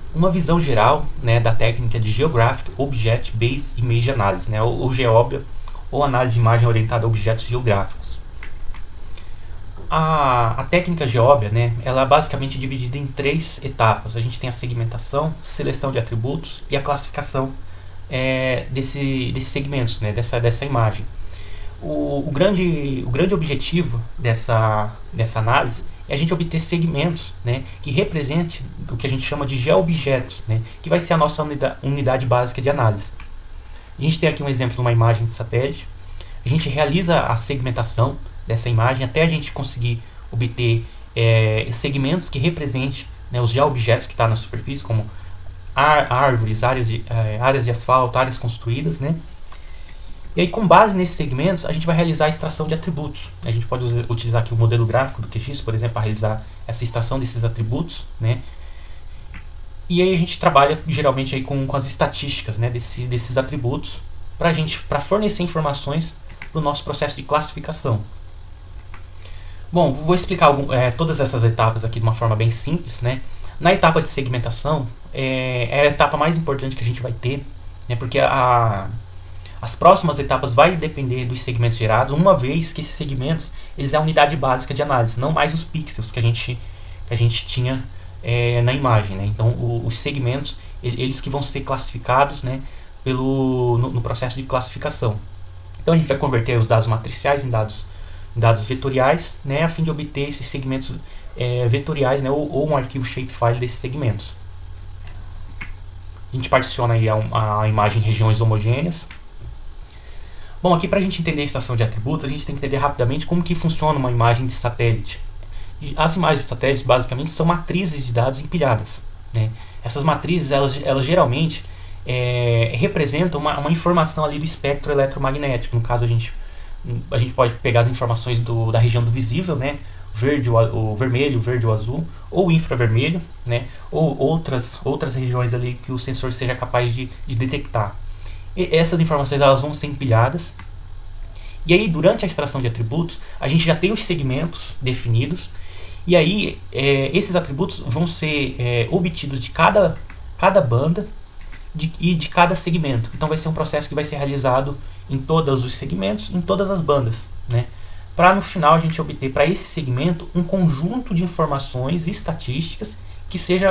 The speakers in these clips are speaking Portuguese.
uma visão geral, né, da técnica de Geographic Object Based Image Analysis, né, ou GEOB, ou análise de imagem orientada a objetos geográficos. A técnica GEOB, né, ela é basicamente dividida em 3 etapas. A gente tem a segmentação, seleção de atributos e a classificação desses segmentos, né, dessa imagem. O grande objetivo dessa análise é a gente obter segmentos, né, que representem o que a gente chama de geoobjetos, né, que vai ser a nossa unidade básica de análise. A gente tem aqui um exemplo de uma imagem de satélite. A gente realiza a segmentação dessa imagem até a gente conseguir obter segmentos que representem, né, os geoobjetos que estão na superfície, como árvores, áreas de asfalto, áreas construídas, né? E aí, com base nesses segmentos, a gente vai realizar a extração de atributos. A gente pode utilizar aqui o modelo gráfico do QGIS, por exemplo, para realizar essa extração desses atributos, né? E aí a gente trabalha geralmente aí com as estatísticas, né, desses atributos para fornecer informações para o nosso processo de classificação. Bom, vou explicar todas essas etapas aqui de uma forma bem simples, né? Na etapa de segmentação, é a etapa mais importante que a gente vai ter, né? Porque as próximas etapas vai depender dos segmentos gerados, uma vez que esses segmentos eles é a unidade básica de análise, não mais os pixels que a gente tinha na imagem, né? Então, os segmentos, eles que vão ser classificados, né, no processo de classificação. Então, a gente vai converter os dados matriciais em dados vetoriais, né, a fim de obter esses segmentos vetoriais, né, ou um arquivo shapefile desses segmentos. A gente particiona aí a imagem em regiões homogêneas. Bom, aqui para a gente entender a extração de atributos, a gente tem que entender rapidamente como que funciona uma imagem de satélite. As imagens de satélite, basicamente, são matrizes de dados empilhadas, né? Essas matrizes, elas geralmente representam uma informação ali do espectro eletromagnético. No caso, a gente pode pegar as informações da região do visível, né? Verde, o vermelho, o verde, o azul, ou o infravermelho, né? Ou outras regiões ali que o sensor seja capaz de detectar. E essas informações elas vão ser empilhadas. E aí, durante a extração de atributos, a gente já tem os segmentos definidos. E aí, esses atributos vão ser obtidos de cada banda e de cada segmento. Então, vai ser um processo que vai ser realizado em todos os segmentos, em todas as bandas, né? Para no final a gente obter para esse segmento um conjunto de informações estatísticas que seja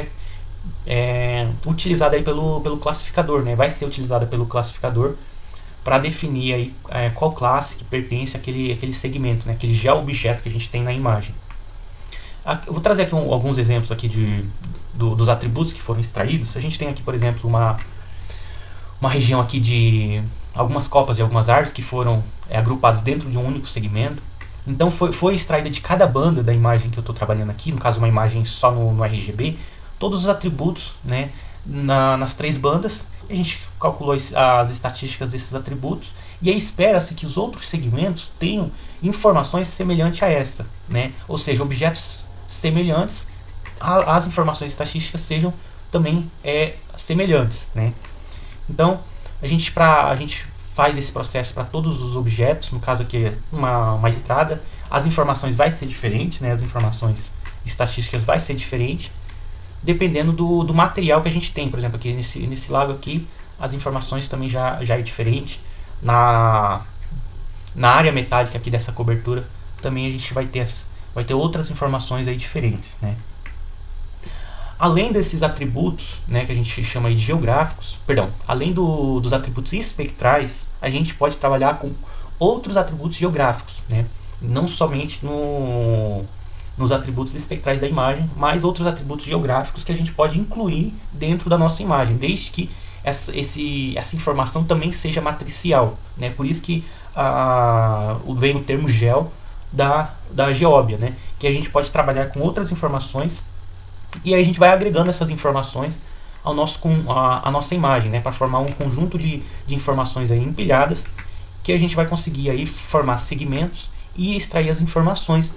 utilizada aí pelo classificador, né? Vai ser utilizada pelo classificador para definir aí qual classe que pertence àquele segmento, né? Aquele geoobjeto que a gente tem na imagem. Eu vou trazer aqui alguns exemplos aqui dos atributos que foram extraídos. A gente tem aqui, por exemplo, uma região aqui de algumas copas de algumas árvores que foram agrupadas dentro de um único segmento. Então foi extraída de cada banda da imagem que eu estou trabalhando aqui, no caso uma imagem só no RGB, todos os atributos, né, nas 3 bandas. A gente calculou as estatísticas desses atributos e aí espera-se que os outros segmentos tenham informações semelhantes a essa, né? Ou seja, objetos semelhantes, as informações estatísticas sejam também semelhantes, né? Então, a gente faz esse processo para todos os objetos. No caso aqui, uma estrada, as informações vai ser diferente, né? As informações estatísticas vai ser diferente, dependendo do material que a gente tem. Por exemplo, aqui nesse lago aqui, as informações também já é diferente. Na área metálica aqui dessa cobertura, também a gente vai ter outras informações aí diferentes, né? Além desses atributos, né, que a gente chama aí de geográficos, além dos atributos espectrais, a gente pode trabalhar com outros atributos geográficos, né? Não somente nos atributos espectrais da imagem, mas outros atributos geográficos que a gente pode incluir dentro da nossa imagem, desde que essa informação também seja matricial, né? Por isso que vem o termo GEO da Geóbia, né? Que a gente pode trabalhar com outras informações e aí a gente vai agregando essas informações à nossa imagem, né? Para formar um conjunto de informações aí empilhadas que a gente vai conseguir aí formar segmentos e extrair as informações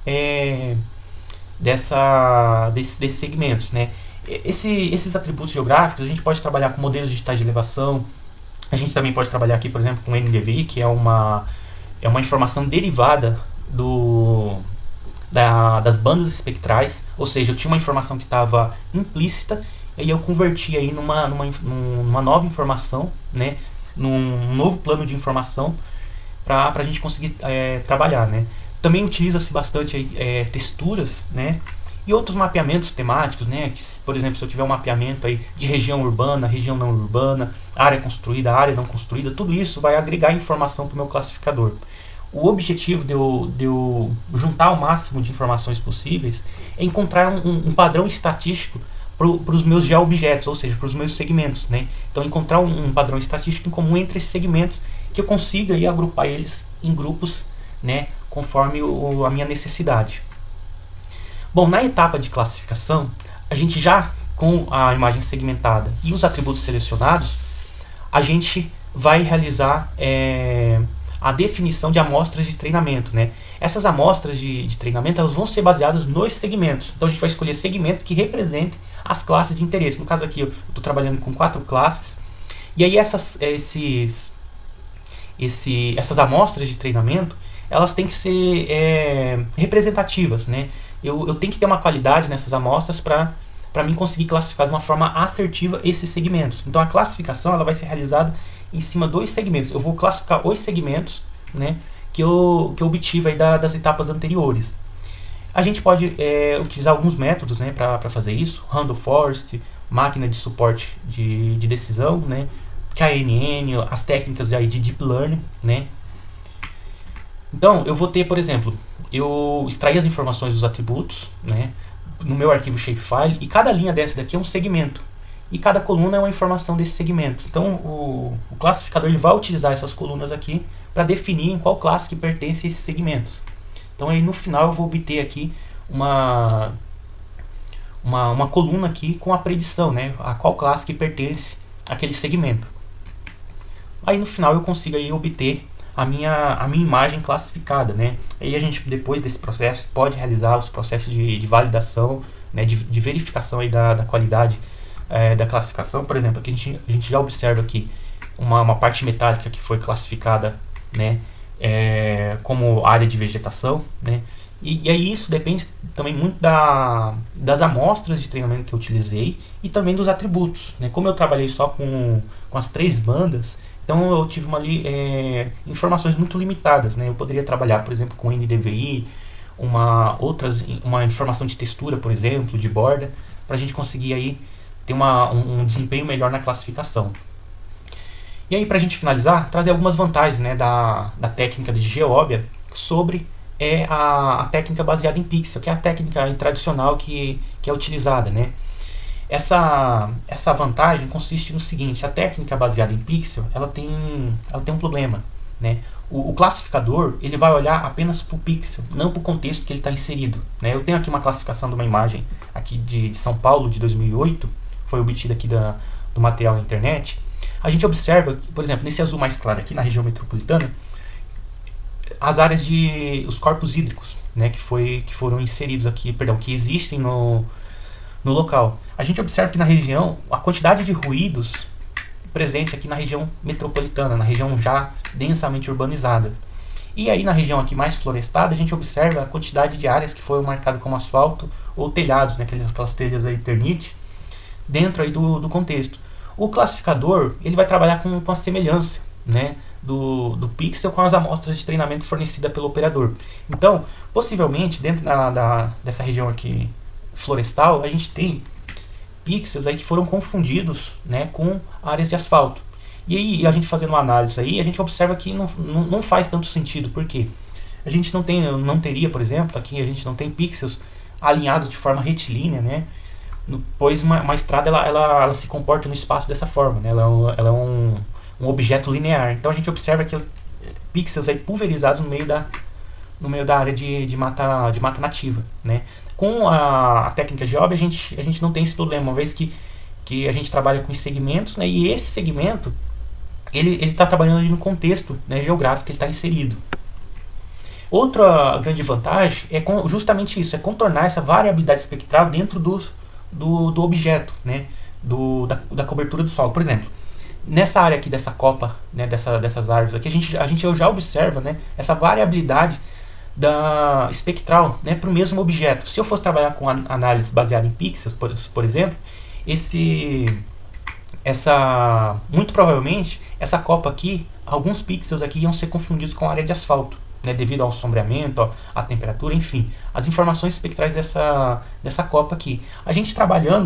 desses segmentos, né? Esses atributos geográficos a gente pode trabalhar com modelos digitais de elevação. A gente também pode trabalhar aqui, por exemplo, com NDVI, que é uma informação derivada das bandas espectrais. Ou seja, eu tinha uma informação que estava implícita e aí eu converti aí numa nova informação, né, num novo plano de informação para a gente conseguir trabalhar, né. Também utiliza-se bastante aí, texturas, né, e outros mapeamentos temáticos, né, que, por exemplo, se eu tiver um mapeamento aí de região urbana, região não urbana, área construída, área não construída, tudo isso vai agregar informação para o meu classificador. O objetivo de eu juntar o máximo de informações possíveis é encontrar um padrão estatístico para os meus geoobjetos, ou seja, para os meus segmentos, né? Então, encontrar um padrão estatístico em comum entre esses segmentos, que eu consiga aí agrupar eles em grupos, né, conforme a minha necessidade. Bom, na etapa de classificação, a gente já com a imagem segmentada e os atributos selecionados, a gente vai realizar a definição de amostras de treinamento, né? Essas amostras de treinamento, elas vão ser baseadas nos segmentos. Então a gente vai escolher segmentos que representem as classes de interesse. No caso aqui eu estou trabalhando com 4 classes, e aí essas amostras de treinamento, elas têm que ser representativas, né? Eu tenho que ter uma qualidade nessas amostras para mim conseguir classificar de uma forma assertiva esses segmentos. Então a classificação ela vai ser realizada em cima dos segmentos. Eu vou classificar os segmentos, né, que eu obtive aí das etapas anteriores. A gente pode utilizar alguns métodos, né, para fazer isso. Random Forest, máquina de suporte de decisão, né, KNN, as técnicas aí de Deep Learning, né. Então, eu vou ter, por exemplo, eu extrair as informações dos atributos, né, no meu arquivo shapefile, e cada linha dessa daqui é um segmento. E cada coluna é uma informação desse segmento. Então, o classificador ele vai utilizar essas colunas aqui para definir em qual classe que pertence esses segmentos. Então, aí no final eu vou obter aqui uma coluna aqui com a predição, né, a qual classe que pertence àquele segmento. Aí no final eu consigo aí obter a minha imagem classificada, né? Aí a gente, depois desse processo, pode realizar os processos de validação, né, de verificação aí da qualidade da classificação. Por exemplo, aqui a gente já observa aqui uma parte metálica que foi classificada, né, como área de vegetação, né? E aí isso depende também muito das amostras de treinamento que eu utilizei e também dos atributos, né? Como eu trabalhei só com as 3 bandas, então eu tive informações muito limitadas, né? Eu poderia trabalhar, por exemplo, com NDVI, uma informação de textura, por exemplo, de borda, para a gente conseguir aí ter um desempenho melhor na classificação. E aí, para a gente finalizar, trazer algumas vantagens, né, da técnica de GeoObia sobre a técnica baseada em pixel, que é a técnica tradicional que é utilizada, né? Essa vantagem consiste no seguinte: a técnica baseada em pixel, ela tem um problema, né? O classificador ele vai olhar apenas para o pixel, não para o contexto que ele está inserido, né? Eu tenho aqui uma classificação de uma imagem aqui de São Paulo de 2008, foi obtida aqui do material na internet. A gente observa, por exemplo, nesse azul mais claro aqui na região metropolitana, as áreas os corpos hídricos, né, que foram inseridos aqui, que existem no local. A gente observa que na região, a quantidade de ruídos presente aqui na região metropolitana, na região já densamente urbanizada. E aí na região aqui mais florestada, a gente observa a quantidade de áreas que foram marcadas como asfalto ou telhados, né, aquelas telhas aí Eternit, dentro aí do contexto. O classificador ele vai trabalhar com a semelhança, né, do pixel com as amostras de treinamento fornecidas pelo operador. Então, possivelmente, dentro dessa região aqui florestal, a gente tem pixels aí que foram confundidos, né, com áreas de asfalto. E aí, a gente fazendo uma análise aí, a gente observa que não faz tanto sentido, porque a gente não teria, por exemplo, aqui a gente não tem pixels alinhados de forma retilínea, né, pois uma estrada ela se comporta no espaço dessa forma, né, ela é um objeto linear. Então a gente observa que pixels aí pulverizados no meio da área de mata nativa, né. Com a técnica GeoObia a gente não tem esse problema, uma vez que a gente trabalha com segmentos, né, e esse segmento ele está trabalhando ali no contexto, né, geográfico que ele está inserido. Outra grande vantagem é justamente isso, é contornar essa variabilidade espectral dentro do objeto, né, da cobertura do solo. Por exemplo, nessa área aqui dessa copa, né, dessas árvores aqui, a gente já observa, né, essa variabilidade espectral, né, para o mesmo objeto. Se eu fosse trabalhar com análise baseada em pixels, por exemplo, Muito provavelmente, essa copa aqui, alguns pixels aqui iam ser confundidos com a área de asfalto, né, devido ao sombreamento, à temperatura, enfim, as informações espectrais dessa copa aqui. A gente trabalhando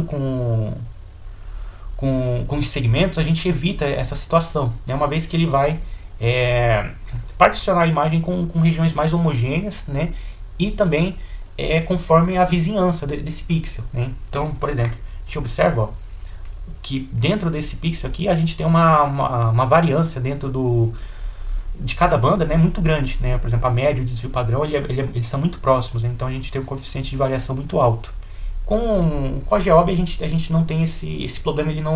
com os segmentos, a gente evita essa situação, né, uma vez que ele vai particionar a imagem com regiões mais homogêneas, né, e também conforme a vizinhança desse pixel, né. Então, por exemplo, a gente observa, ó, que dentro desse pixel aqui a gente tem uma variância dentro de cada banda, né, muito grande, né. Por exemplo, a média e o desvio padrão eles são muito próximos, né, então a gente tem um coeficiente de variação muito alto. Com a Geob a gente não tem esse problema, ele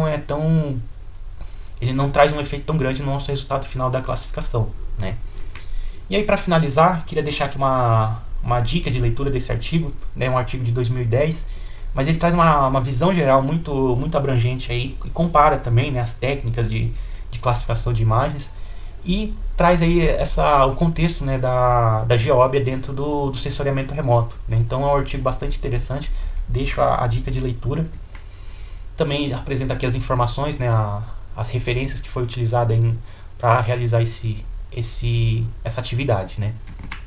não traz um efeito tão grande no nosso resultado final da classificação, né. E aí, para finalizar, queria deixar aqui uma dica de leitura desse artigo, né, um artigo de 2010, mas ele traz uma visão geral muito abrangente aí, e compara também, né, as técnicas de classificação de imagens, e traz aí o contexto, né, da Geob dentro do sensoriamento remoto, né. Então é um artigo bastante interessante, deixo a dica de leitura. Também apresenta aqui as informações, né, as referências que foi utilizada para realizar essa atividade, né.